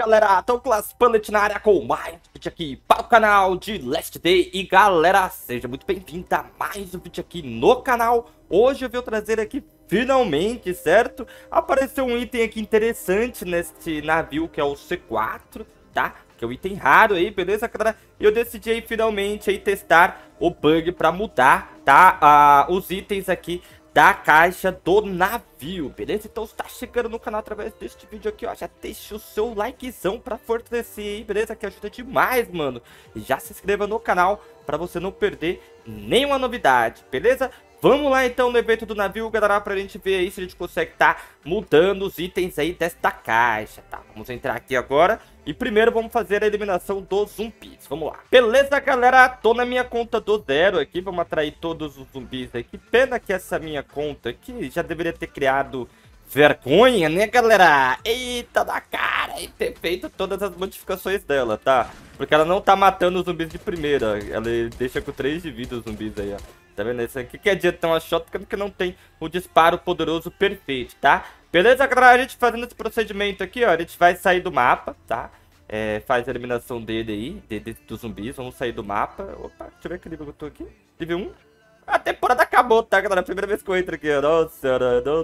galera, tô com as Planet na área com mais um vídeo aqui para o canal de Last Day. E galera, seja muito bem-vindo a mais um vídeo aqui no canal. Hoje eu vou trazer aqui, finalmente, certo? Apareceu um item aqui interessante neste navio, que é o C4, tá? Que é um item raro aí, beleza, galera? E eu decidi aí, finalmente, aí testar o bug para mudar, tá? Os itens aqui da caixa do navio, beleza? Então, se tá chegando no canal através deste vídeo aqui, ó, já deixa o seu likezão pra fortalecer aí, beleza? Que ajuda demais, mano. E já se inscreva no canal pra você não perder nenhuma novidade, beleza? Vamos lá, então, no evento do navio, galera, pra gente ver aí se a gente consegue tá mudando os itens aí desta caixa, tá? Vamos entrar aqui agora e primeiro vamos fazer a eliminação dos zumbis. Vamos lá. Beleza, galera? Tô na minha conta do zero aqui. Vamos atrair todos os zumbis aqui. Pena que essa minha conta aqui já deveria ter criado vergonha, né, galera? Eita da cara! E ter feito todas as modificações dela, tá? Porque ela não tá matando os zumbis de primeira. Ela deixa com 3 de vida os zumbis aí, ó. Tá vendo? Isso aqui que adianta uma shotgun que não tem o disparo poderoso perfeito, tá? Beleza, galera? A gente fazendo esse procedimento aqui, ó. A gente vai sair do mapa, tá? Faz a eliminação dele aí, dos zumbis. Vamos sair do mapa. Opa, deixa eu ver que nível eu tô aqui. Nível 1. A temporada acabou, tá, galera? Primeira vez que eu entro aqui. Nossa,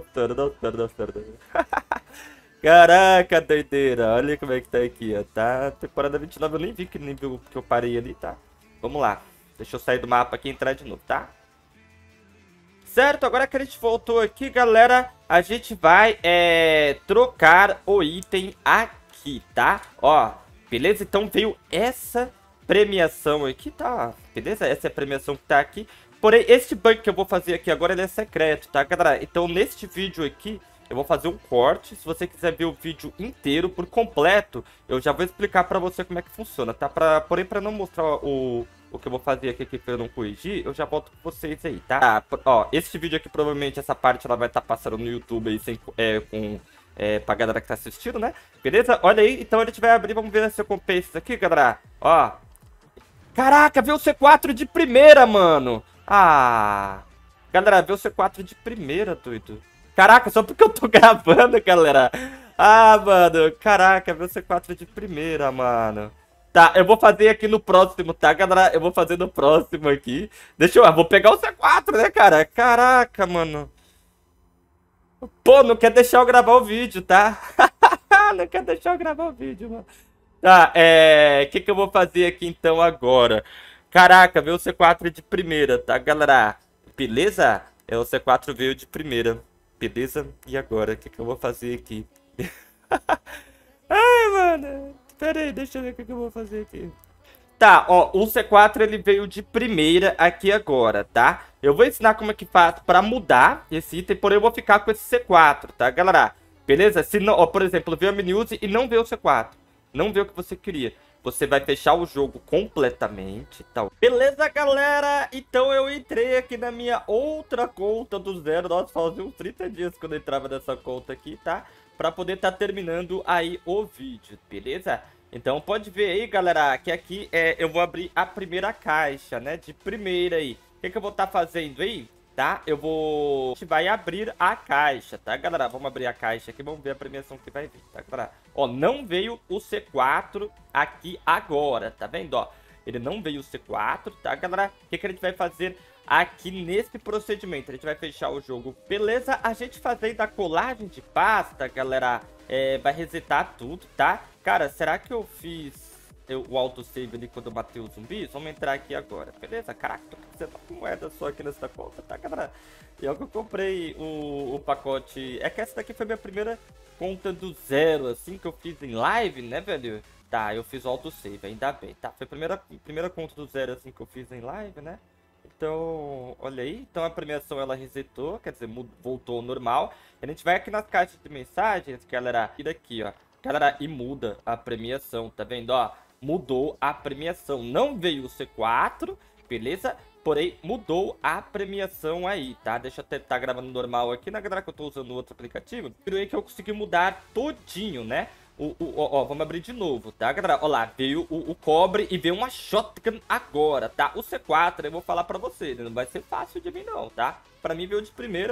caraca, doideira. Olha como é que tá aqui, ó. Tá? Temporada 29, eu nem vi que nível que eu parei ali, tá? Vamos lá. Deixa eu sair do mapa aqui e entrar de novo, tá? Certo, agora que a gente voltou aqui, galera, a gente vai trocar o item aqui, tá? Ó, beleza? Então veio essa premiação aqui, tá? Beleza? Essa é a premiação que tá aqui. Porém, este bug que eu vou fazer aqui agora, ele é secreto, tá, galera? Então, neste vídeo aqui, eu vou fazer um corte. Se você quiser ver o vídeo inteiro, por completo, eu já vou explicar pra você como é que funciona, tá? Porém, pra não mostrar o que eu vou fazer aqui pra eu não corrigir, eu já volto com vocês aí, tá? Ó, esse vídeo aqui, provavelmente, essa parte ela vai estar passando no YouTube aí, pra galera que tá assistindo, né? Beleza? Olha aí, então a gente vai abrir, vamos ver as recompensas aqui, galera. Ó. Caraca, veio o C4 de primeira, mano. Ah. Galera, veio o C4 de primeira, doido. Caraca, só porque eu tô gravando, galera. Ah, mano, caraca, veio o C4 de primeira, mano. Tá, eu vou fazer aqui no próximo, tá, galera? Eu vou fazer no próximo aqui. Deixa eu... vou pegar o C4, né, cara? Caraca, mano. Pô, não quer deixar eu gravar o vídeo, tá? Não quer deixar eu gravar o vídeo, mano. Tá, o que eu vou fazer aqui, então, agora? Caraca, veio o C4 de primeira, tá, galera? Beleza? O C4 veio de primeira. Beleza? E agora? O que eu vou fazer aqui? Ai, mano... Pera aí, deixa eu ver o que eu vou fazer aqui. Tá, ó, o C4 ele veio de primeira aqui agora, tá? Eu vou ensinar como é que faz pra mudar esse item, porém eu vou ficar com esse C4, tá, galera? Beleza? Se não, ó, por exemplo, veio a mini-use e não veio o C4. Não veio o que você queria. Você vai fechar o jogo completamente, tá? Beleza, galera? Então eu entrei aqui na minha outra conta do zero. Nossa, fazia uns 30 dias quando eu entrava nessa conta aqui, tá? Pra poder estar terminando aí o vídeo, beleza? Então pode ver aí, galera, que aqui eu vou abrir a primeira caixa, né? De primeira aí. O que eu vou estar fazendo aí, tá? A gente vai abrir a caixa, tá, galera? Vamos abrir a caixa aqui, vamos ver a premiação que vai vir, tá, galera? Ó, não veio o C4 aqui agora, tá vendo, ó? Ele não veio o C4, tá, galera? O que a gente vai fazer aqui nesse procedimento? A gente vai fechar o jogo, beleza? A gente fazendo a colagem de pasta, galera, vai resetar tudo, tá? Cara, será que eu fiz o autosave ali quando eu matei os zumbis? Vamos entrar aqui agora, beleza? Caraca, tô com moeda só aqui nessa conta, tá, galera? E é que eu comprei o pacote... É que essa daqui foi minha primeira conta do zero, assim, que eu fiz em live, né, velho? Tá, eu fiz o autosave, ainda bem, tá? Foi a primeira conta do zero, assim, que eu fiz em live, né? Então, olha aí. Então a premiação ela resetou, quer dizer, voltou ao normal. A gente vai aqui nas caixas de mensagens, galera, e daqui, ó. Galera, e muda a premiação, tá vendo, ó? Mudou a premiação. Não veio o C4, beleza? Porém, mudou a premiação aí, tá? Deixa eu tentar gravando normal aqui, né, galera, que eu tô usando outro aplicativo. Viram aí que eu consegui mudar todinho, né? Ó, vamos abrir de novo, tá, galera? Ó lá, veio o cobre e veio uma shotgun agora, tá? O C4, eu vou falar pra você, não vai ser fácil de mim não, tá? Pra mim veio de primeira,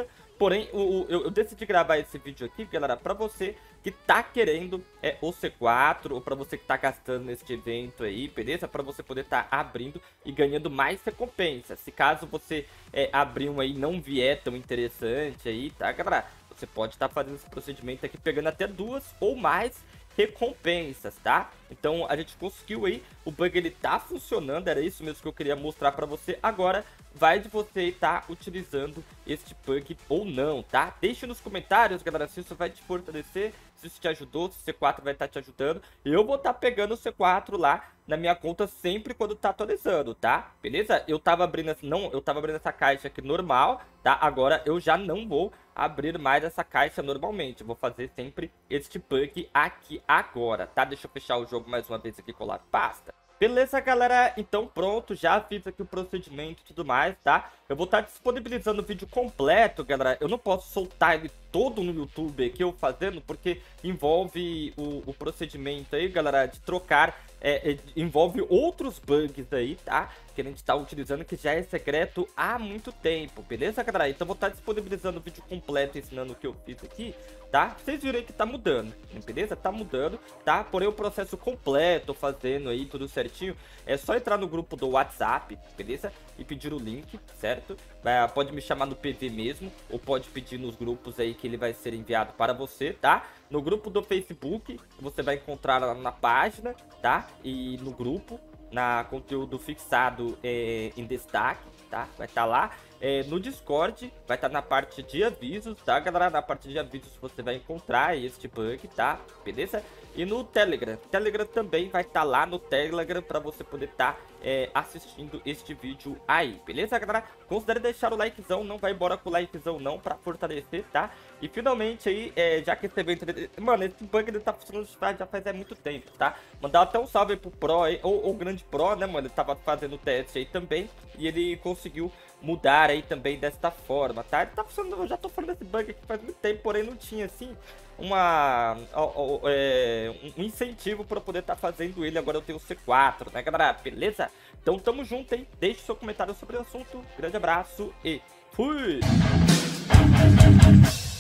Porém, eu decidi gravar esse vídeo aqui, galera, pra você que tá querendo o C4, ou pra você que tá gastando neste evento aí, beleza? Pra você poder tá abrindo e ganhando mais recompensas. Se caso você abrir um aí e não vier tão interessante aí, tá, galera? Você pode estar fazendo esse procedimento aqui, pegando até 2 ou mais recompensas, tá? Então a gente conseguiu aí, o bug ele tá funcionando, era isso mesmo que eu queria mostrar pra você. Agora vai de você estar utilizando este bug ou não, tá? Deixe nos comentários, galera, se isso vai te fortalecer, se isso te ajudou, se o C4 vai estar te ajudando. Eu vou estar pegando o C4 lá na minha conta sempre quando tá atualizando, tá? Beleza? Eu tava abrindo essa caixa aqui normal, tá? Agora eu já não vou abrir mais essa caixa normalmente. Eu vou fazer sempre este bug aqui agora, tá? Deixa eu fechar o jogo mais uma vez aqui, colar pasta. Beleza, galera? Então pronto, já fiz aqui o procedimento e tudo mais, tá? Eu vou estar disponibilizando o vídeo completo, galera. Eu não posso soltar ele todo no YouTube aqui, eu fazendo, porque envolve o procedimento aí, galera, de trocar, envolve outros bugs aí, tá? Que a gente tá utilizando, que já é secreto há muito tempo, beleza, galera? Então eu vou estar disponibilizando o vídeo completo ensinando o que eu fiz aqui, tá? Vocês viram aí que tá mudando, beleza? Tá mudando, tá? Porém o processo completo, fazendo aí tudo certinho, é só entrar no grupo do WhatsApp, beleza? E pedir o link, certo? Pode me chamar no PV mesmo, ou pode pedir nos grupos aí que ele vai ser enviado para você, tá? No grupo do Facebook, você vai encontrar lá na página, tá? E no grupo, na conteúdo fixado em destaque, tá? Vai estar lá. No Discord, vai estar na parte de avisos, tá, galera? Na parte de avisos você vai encontrar este bug, tá? Beleza? E no Telegram. Telegram também vai estar lá no Telegram para você poder estar assistindo este vídeo aí, beleza, galera? Considere deixar o likezão, não vai embora com o likezão não, pra fortalecer, tá? E finalmente aí, já que esse evento... Mano, esse bug ele tá funcionando já faz muito tempo, tá? Mandar até um salve aí pro Pro aí, ou o grande Pro, né, mano? Ele tava fazendo o teste aí também, e ele conseguiu mudar aí também desta forma, tá? Ele tá funcionando, eu já tô falando desse bug aqui faz muito tempo, porém não tinha, assim, um incentivo para poder estar fazendo ele. Agora eu tenho o C4, né, galera? Beleza? Então tamo junto, hein? Deixe seu comentário sobre o assunto. Grande abraço e fui!